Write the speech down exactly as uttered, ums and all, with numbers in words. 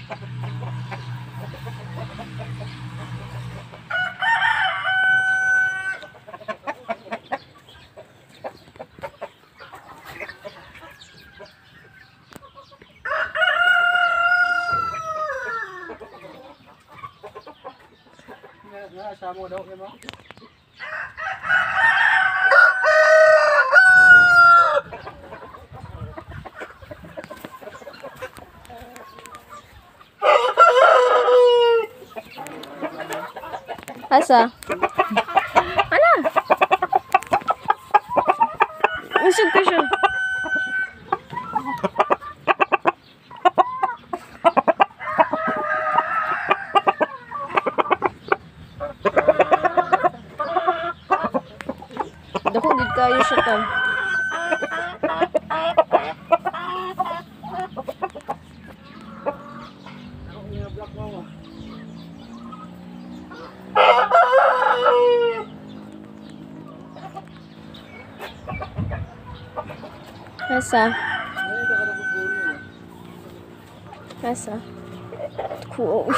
Sa mo daw mo. Asa? Ana? Usog ka siya. Dako gid kayo siya ta. Asa? Asa? Cool.